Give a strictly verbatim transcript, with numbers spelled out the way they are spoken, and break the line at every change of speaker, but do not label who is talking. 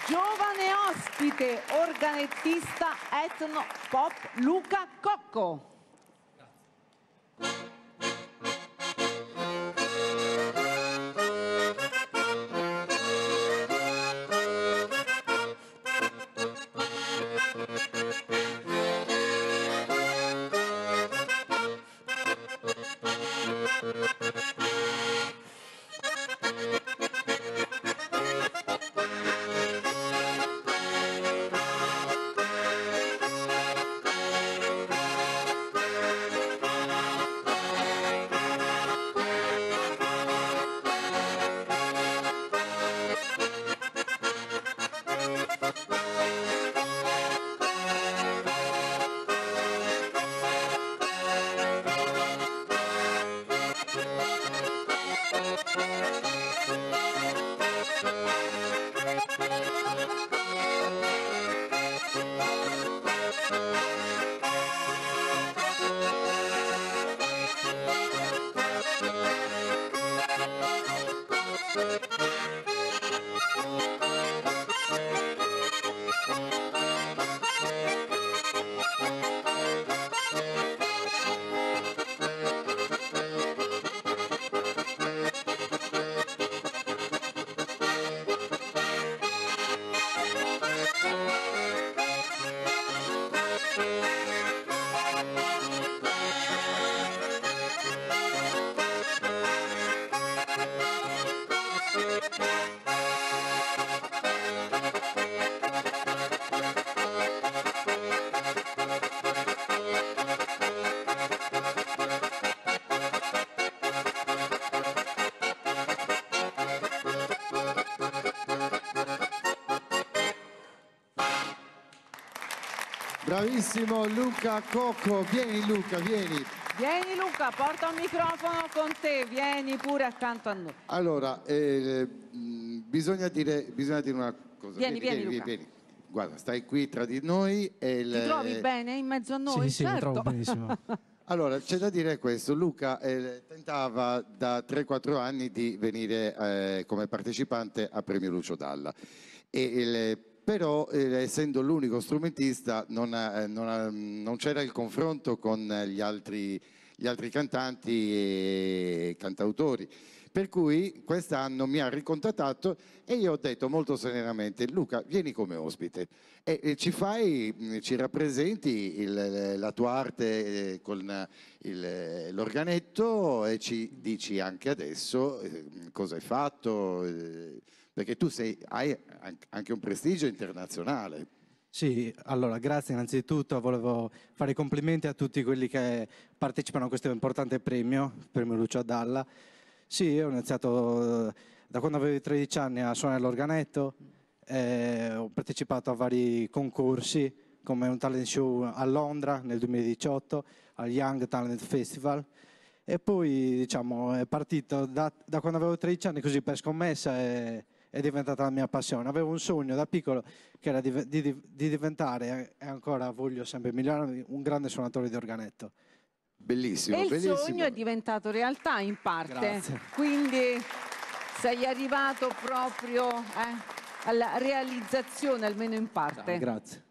Giovane ospite, organettista etno pop Luca Cocco.
Bravissimo Luca Cocco, vieni Luca, vieni.
Vieni Luca, porta un microfono con te, vieni pure accanto a noi.
Allora, eh, bisogna, dire, bisogna dire una cosa.
Vieni, vieni, vieni, Luca.
Vieni. Guarda, stai qui tra di noi. E il...
Ti trovi bene in mezzo a noi?
Sì, sì,
certo.
mi trovo benissimo.
Allora, c'è da dire questo, Luca eh, tentava da tre quattro anni di venire eh, come partecipante a Premio Lucio Dalla, e, il, però eh, essendo l'unico strumentista non, ha, non, ha, non c'era il confronto con gli altri, gli altri cantanti e cantautori. Per cui quest'anno mi ha ricontattato e io ho detto molto serenamente: Luca, vieni come ospite e, e ci fai, ci rappresenti il, la tua arte eh, con il, l'organetto e ci dici anche adesso eh, cosa hai fatto, eh, perché tu sei, hai anche un prestigio internazionale.
Sì, allora grazie innanzitutto, volevo fare i complimenti a tutti quelli che partecipano a questo importante premio, il Premio Lucio Dalla. Sì, ho iniziato da quando avevo tredici anni a suonare l'organetto, eh, ho partecipato a vari concorsi come un talent show a Londra nel duemiladiciotto, al Young Talent Festival, e poi diciamo è partito da, da quando avevo tredici anni così per scommessa e è diventata la mia passione. Avevo un sogno da piccolo che era di, di, di diventare, e ancora voglio sempre migliorare, un grande suonatore di organetto.
Bellissimo,
e il
bellissimo.
sogno è diventato realtà in parte.
Grazie.
Quindi sei arrivato proprio eh, alla realizzazione, almeno in parte.
Grazie.